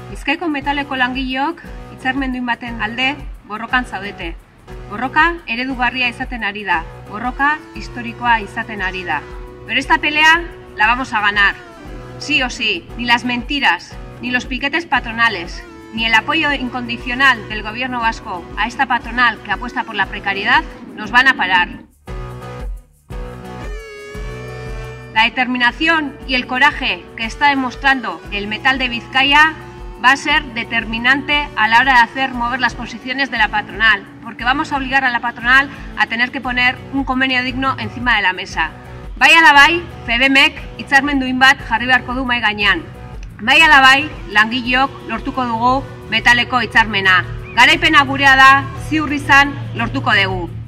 Bizkaiko metaleko langileok hitzarmendu baten alde borrokan zaudete. Borroka eredugarria izaten ari da. Borroka historikoa izaten ari da. Pero esta pelea la vamos a ganar. Sí o sí, ni las mentiras, ni los piquetes patronales, ni el apoyo incondicional del gobierno vasco a esta patronal que apuesta por la precariedad nos van a parar. La determinación y el coraje que está demostrando el metal de Vizcaya va a ser determinante a la hora de hacer mover las posiciones de la patronal, porque vamos a obligar a la patronal a tener que poner un convenio digno encima de la mesa. Bai ala bai, FEDEMek hitzarmenduin bat jarri beharko du mahai gainean. Bai ala bai, langileok lortuko dugu metaleko hitzarmena. Garaipena gurea da, ziur izan lortuko dugu.